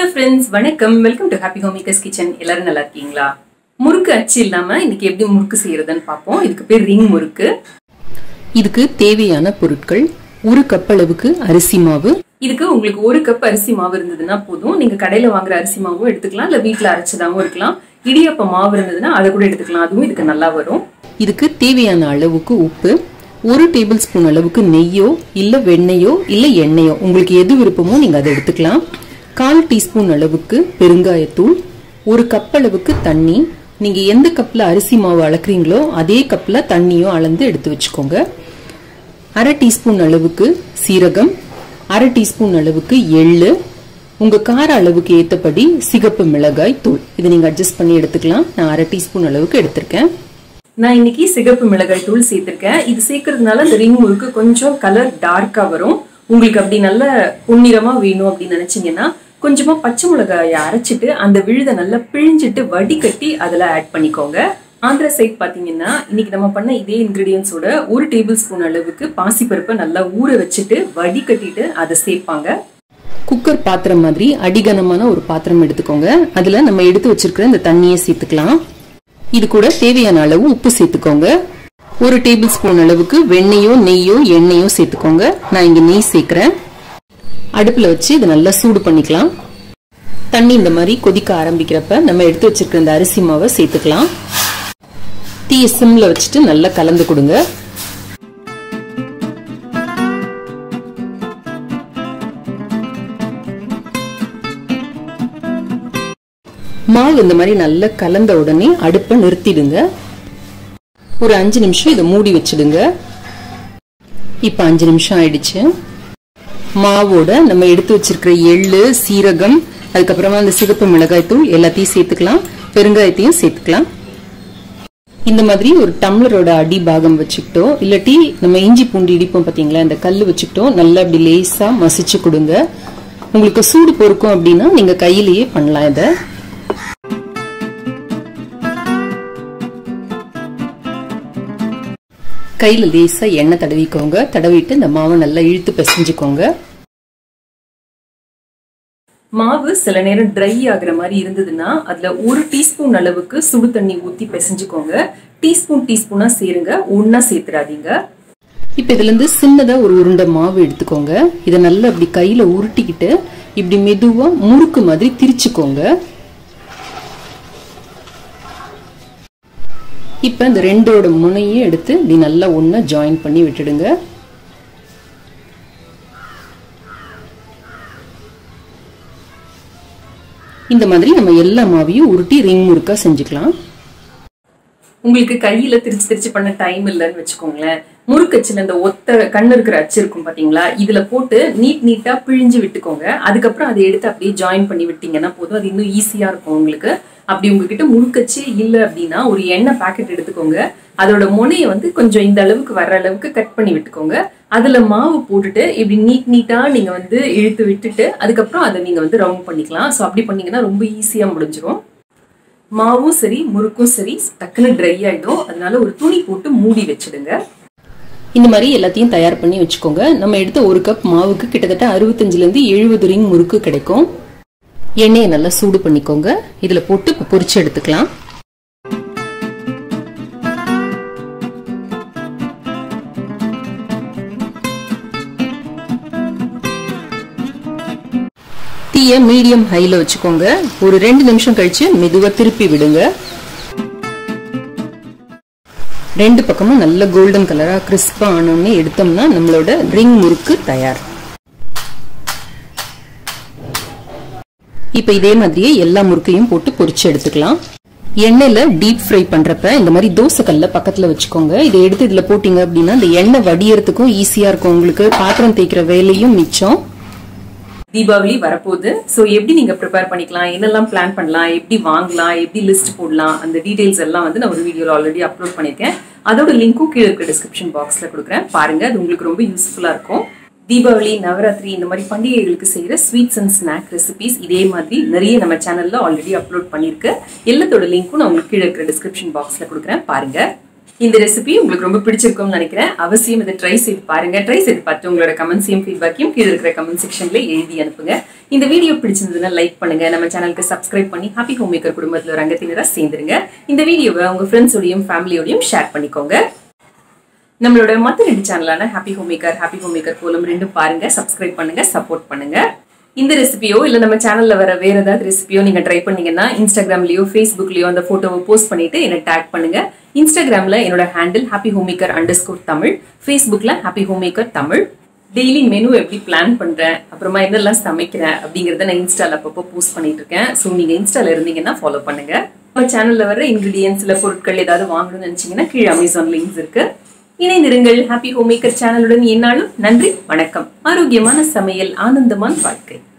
friends, வணக்கம். Welcome to Happy Homemakers Kitchen. எல்லாரும் நல்லா இருக்கீங்களா? முறுக்கு அச்சு இல்லாம இன்னைக்கு எப்படி முறுக்கு செய்யறதுன்னு பாப்போம். இதுக்கு பேர் ரிங் முறுக்கு. இதுக்கு தேவையான பொருட்கள் 1 கப் அளவுக்கு அரிசி மாவு. இதுக்கு உங்களுக்கு 1 கப் அரிசி மாவு இருந்ததுன்னா போதும். நீங்க கடையில வாங்குற அரிசி மாவும் எடுத்துக்கலாம், இல்ல வீட்ல அரைச்சதாவும் இருக்கலாம். இடியாப்ப மாவு இருந்ததுன்னா அதை கூட எடுத்துக்கலாம். அதுவும் இதுக்கு நல்லா வரும். இதுக்கு தேவையான அளவுக்கு உப்பு, 1 டேபிள் ஸ்பூன் அளவுக்கு நெய்யோ இல்ல வெண்ணெயோ இல்ல எண்ணெயோ உங்களுக்கு எது விருப்பமோ நீங்க அதை எடுத்துக்கலாம். 1/4 டீஸ்பூன் அளவுக்கு பெருங்காயத்தூள், 1 கப் அளவுக்கு தண்ணி. நீங்க எந்த கப்ல அரிசி மாவு அளக்குறீங்களோ அதே கப்ல தண்ணியும் அளந்து எடுத்து வச்சுக்கோங்க. 1/2 டீஸ்பூன் அளவுக்கு சீரகம், 1/2 டீஸ்பூன் அளவுக்கு எள்ளு, உங்க கார அளவுக்கு ஏத்தபடி சிகப்பு மிளகாய் தூள். இது நீங்க அட்ஜஸ்ட் பண்ணி எடுத்துக்கலாம். நான் 1/2 டீஸ்பூன் அளவுக்கு எடுத்திருக்கேன். நான் இன்னைக்கு சிகப்பு மிளகாய் தூள் சேர்த்திருக்கேன். இது சேர்க்கறதுனால இந்த ரிங் முறுக்கு கொஞ்சம் கலர் டார்க்கா வரும். உங்களுக்கு அப்படி நல்ல பொன்னிறமா வேணும் அப்படின்னு நினைச்சீங்கன்னா கொஞ்சமா பச்சை மிளகாயை அரைச்சிட்டு அந்த விழுதை நல்லா பிழிஞ்சிட்டு வடிகட்டி அதுல ஆட் பண்ணிக்கோங்க. ஆந்திரா சைட் பாத்தீங்கன்னா இன்னைக்கு நம்ம பண்ண இதே இன்கிரீடியன்ஸோட 1 டேபிள் ஸ்பூன் அளவுக்கு பாசிப்பருப்பை நல்லா ஊற வச்சுட்டு வடிகட்டிட்டு அதை சேர்ப்பாங்க. குக்கர் பாத்திரம் மாதிரி அடிகனமான ஒரு பாத்திரம் எடுத்துக்கோங்க. அதுல நம்ம எடுத்து வச்சிருக்கிற இந்த தண்ணியை சேர்த்துக்கலாம். இது கூட தேவையான அளவு உப்பு சேர்த்துக்கோங்க. 1 டேபிள் ஸ்பூன் அளவுக்கு வெண்ணெயோ நெய்யோ எண்ணெயோ சேர்த்துக்கோங்க. நான் இங்க நெய் சேர்க்கிறேன். அடுப்புல வச்சு இதை நல்லா சூடு பண்ணிக்கலாம். தண்ணி இந்த மாதிரி கொதிக்க ஆரம்பிக்கிறப்ப நம்ம எடுத்து வச்சிருக்கிற இந்த அரிசி மாவை சேர்த்துக்கலாம். தீய சிம்ல வச்சுட்டு நல்லா கலந்து கொடுங்க. மாவு இந்த மாதிரி நல்லா கலந்த உடனே அடுப்பை நிறுத்திடுங்க. ஒரு 5 நிமிஷம் இதை மூடி வச்சிடுங்க. இப்ப 5 நிமிஷம் ஆயிடுச்சு. மாவோட நம்ம எடுத்து வச்சிருக்கிற எள்ளு, சீரகம், அதுக்கப்புறமா அந்த சிகப்பு மிளகாய் தூள் எல்லாத்தையும் சேர்த்துக்கலாம். பெருங்காயத்தையும் சேர்த்துக்கலாம். இந்த மாதிரி ஒரு டம்ளரோட அடி பாகம் வச்சுக்கிட்டோ இல்லாட்டி நம்ம இஞ்சி பூண்டு இடிப்போம் பாத்தீங்களா, இந்த கல்லு வச்சுக்கிட்டோ நல்லா அப்படி லேசா மசிச்சு கொடுங்க. உங்களுக்கு சூடு பொறுக்கும் அப்படின்னா நீங்க கையிலேயே பண்ணலாம். இதை கையில லேசா எண்ணெய் தடவிக்கோங்க. தடவிட்டு இந்த மாவை நல்லா இழுத்து பிசைஞ்சுக்கோங்க. மாவு சில நேரம் ட்ரை ஆகுற மாதிரி இருந்ததுன்னா அதுல 1 டீஸ்பூன் அளவுக்கு சுடு தண்ணி ஊத்தி பிசைஞ்சுக்கோங்க. டீஸ்பூனா சேருங்க, ஒன்னா சேர்த்துறாதீங்க. இப்ப இதுல இருந்து சின்னதா ஒரு உருண்டை மாவு எடுத்துக்கோங்க. இதை நல்லா அப்படி கையில உருட்டிக்கிட்டு இப்படி மெதுவா முறுக்கு மாதிரி திரிச்சுக்கோங்க. இப்ப இந்த ரெண்டோட முனையும் எடுத்து இப்படி நல்லா ஒண்ணா ஜாயின் பண்ணி விட்டுடுங்க. இந்த மாதிரி நம்ம எல்லா மாவையும் உருட்டி ரிங் முறுக்கா செஞ்சுக்கலாம். உங்களுக்கு கையில திரிச்சு பண்ண டைம் இல்லைன்னு வச்சுக்கோங்களேன். முறுக்கச்சுல இந்த ஒத்த கண்ணு இருக்கிற அச்சு இருக்கும் பாத்தீங்களா, இதுல போட்டு நீட்டா பிழிஞ்சு விட்டுக்கோங்க. அதுக்கப்புறம் அதை எடுத்து அப்படியே ஜாயின் பண்ணி விட்டீங்கன்னா போதும். அது இன்னும் ஈஸியா இருக்கும் உங்களுக்கு. அப்படி உங்ககிட்ட முறுக்கச்சு இல்ல அப்படின்னா ஒரு எண்ணெய் பாக்கெட் எடுத்துக்கோங்க. அதோட முனையை கொஞ்சம் இந்த அளவுக்கு வர்ற அளவுக்கு கட் பண்ணி விட்டுக்கோங்க. அதுல மாவு போட்டுட்டு இப்படி நீட்டா நீங்க இழுத்து விட்டுட்டு அதுக்கப்புறம் அதை நீங்க ரவுண்ட் பண்ணிக்கலாம். ஸோ அப்படி பண்ணீங்கன்னா ரொம்ப ஈஸியா முடிஞ்சிடும். மாவும் சரி முறுக்கும் சரி டக்குன்னு ட்ரை ஆயிடும். அதனால ஒரு துணி போட்டு மூடி வச்சிடுங்க. இந்த மாதிரி எல்லாத்தையும் தயார் பண்ணி வச்சுக்கோங்க. நம்ம எடுத்த 1 கப் மாவுக்கு கிட்டத்தட்ட 65 இருந்து 70 ரிங் முறுக்கு கிடைக்கும். எண்ணெயை நல்லா சூடு பண்ணிக்கோங்க. இதுல போட்டு இப்ப பொரிச்சு எடுத்துக்கலாம். தீய மீடியம் ஹைல வச்சுக்கோங்க. ஒரு 2 நிமிஷம் கழிச்சு மெதுவா திருப்பி விடுங்க. 2 பக்கமும் நல்ல கோல்டன் கலரா கிறிஸ்பா ஆனோன்னு எடுத்தோம்னா நம்மளோட ரிங் முறுக்கு தயார். இப்ப இதே மாதிரியே எல்லா முறுக்கையும் போட்டு பொரிச்சு எடுத்துக்கலாம். எண்ணெயில டீப் ஃப்ரை பண்றப்ப இந்த மாதிரி தோசை கல்ல பக்கத்துல வச்சுக்கோங்க. இதை எடுத்து இதுல போட்டீங்க அப்படின்னா இந்த எண்ணெய் வடியறதுக்கும் ஈஸியா இருக்கும். உங்களுக்கு பாத்திரம் தேய்க்கிற வேலையும் மிச்சம். தீபாவளி வரப்போகுது. ஸோ எப்படி நீங்க ப்ரிப்பேர் பண்ணிக்கலாம், என்னெல்லாம் பிளான் பண்ணலாம், எப்படி வாங்கலாம், எப்படி லிஸ்ட் போடலாம், அந்த டீடைல்ஸ் எல்லாம் நான் ஒரு வீடியோல ஆல்ரெடி அப்லோட் பண்ணிருக்கேன். அதோட லிங்க்கும் கீழே இருக்க டிஸ்கிரிப்ஷன் பாக்ஸ்ல கொடுக்குறேன். பாருங்க, அது உங்களுக்கு ரொம்ப யூஸ்ஃபுல்லா இருக்கும். தீபாவளி, நவராத்திரி இந்த மாதிரி பண்டிகைகளுக்கு செய்யற ஸ்வீட்ஸ் அண்ட் ஸ்நாக் ரெசிபிஸ் இதே மாதிரி நிறைய நம்ம சேனல்ல ஆல்ரெடி அப்லோட் பண்ணிருக்கு. எல்லாத்தோட லிங்க்கும் நான் உங்களுக்கு கீழே இருக்கிற டிஸ்கிரிப்ஷன் பாக்ஸ்ல கொடுக்குறேன். பாருங்க. இந்த ரெசிபி உங்களுக்கு ரொம்ப பிடிச்சிருக்கும்னு நினைக்கிறேன். அவசியம் இதை ட்ரை செய்து பாருங்க. ட்ரை செய்து பார்த்து உங்களோட கமெண்ட்ஸையும் ஃபீட்பேக்கையும் கீழே இருக்கிற கமெண்ட் செக்ஷன்ல எழுதி அனுப்புங்க. இந்த வீடியோ பிடிச்சிருந்ததுன்னா லைக் பண்ணுங்க. நம்ம சேனலுக்கு சப்ஸ்கிரைப் பண்ணி ஹாப்பி ஹோம் மேக்கர் குடும்பத்தில் ஒரு அங்கத்தினரா சேர்ந்துருங்க. இந்த வீடியோவை உங்க ஃப்ரெண்ட்ஸோடையும் ஃபேமிலியோடையும் ஷேர் பண்ணிக்கோங்க. நம்மளோட மற்ற 2 சேனலான ஹாப்பி ஹோம் மேக்கர் கோலம் 2 பாருங்க, சப்ஸ்கிரைப் பண்ணுங்க, சப்போர்ட் பண்ணுங்க. இந்த ரெசிபியோ இல்ல நம்ம சேனல்ல வர வேற ஏதாவது ரெசிபியோ நீங்க ட்ரை பண்ணீங்கன்னா இன்ஸ்டாகிராம்லயோ ஃபேஸ்புக்லயோ அந்த போட்டோவை போஸ்ட் பண்ணிட்டு என்ன டேக் பண்ணுங்க. இன்ஸ்டாகிராம்ல என்னோட ஹேண்டில் happyhomemaker_தமிழ், ஃபேஸ்புக்ல happyhomemaker_தமிழ். டெய்லி மெனு எப்படி பிளான் பண்றேன், அப்புறமா என்னெல்லாம் சமைக்கிறேன் அப்படிங்கறத நான் இன்ஸ்டால அப்பப்போ போஸ்ட் பண்ணிட்டு இருக்கேன். ஸோ நீங்க இன்ஸ்டால இருந்தீங்கன்னா ஃபாலோ பண்ணுங்க. நம்ம சேனல்ல வர இன்கிரீடியன்ஸ்ல பொருட்கள் ஏதாவது வாங்கணும்னு நினைச்சீங்கன்னா கீழே அமேசான் லிங்க்ஸ் இருக்கு. இணைந்திருங்கள் ஹாப்பி ஹோம் மேக்கர் சேனலுடன். என்னாலும் நன்றி, வணக்கம். ஆரோக்கியமான சமையல், ஆனந்தமான வாழ்க்கை.